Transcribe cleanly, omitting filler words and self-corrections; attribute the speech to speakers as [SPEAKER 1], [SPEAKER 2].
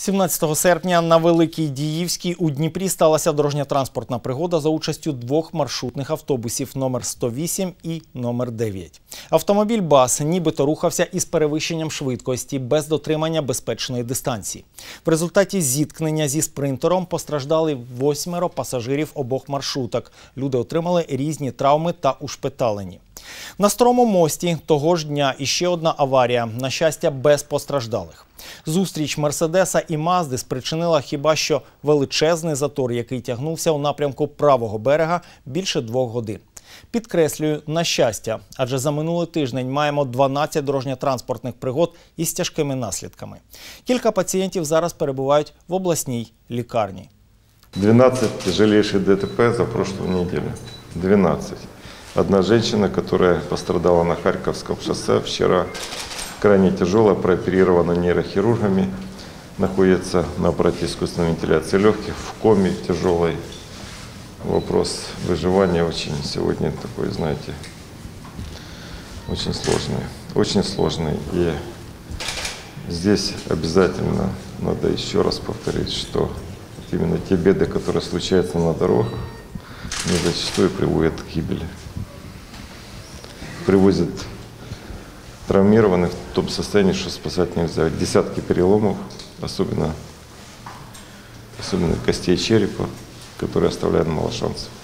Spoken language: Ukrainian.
[SPEAKER 1] 17 серпня на Великій Діївській у Дніпрі сталася дорожньо-транспортна пригода за участю двох маршрутних автобусів номер 108 і номер 9. Автомобіль БАЗ нібито рухався із перевищенням швидкості без дотримання безпечної дистанції. В результаті зіткнення зі спринтером постраждали 8 пасажирів обох маршруток. Люди отримали різні травми та ушпиталені. На Старому мості того ж дня іще одна аварія, на щастя, без постраждалих. Зустріч Мерседеса і Мазди спричинила хіба що величезний затор, який тягнувся у напрямку правого берега більше 2 годин. Підкреслюю, на щастя, адже за минулий тиждень маємо 12 дорожньо-транспортних пригод із тяжкими наслідками. Кілька пацієнтів зараз перебувають в обласній лікарні.
[SPEAKER 2] 12 тяжелейших ДТП за прошлую неделю. 12. Одна женщина, которая пострадала на Харьковском шоссе вчера, крайне тяжело, прооперирована нейрохирургами, находится на аппарате искусственной вентиляции легких, в коме тяжелой. Вопрос выживания очень сегодня такой, знаете, очень сложный. Очень сложный. И здесь обязательно надо еще раз повторить, что именно те беды, которые случаются на дорогах, они зачастую приводят к гибели. Привозят травмированных в том состоянии, что спасать нельзя. Десятки переломов, особенно костей черепа, которые оставляют мало шансов.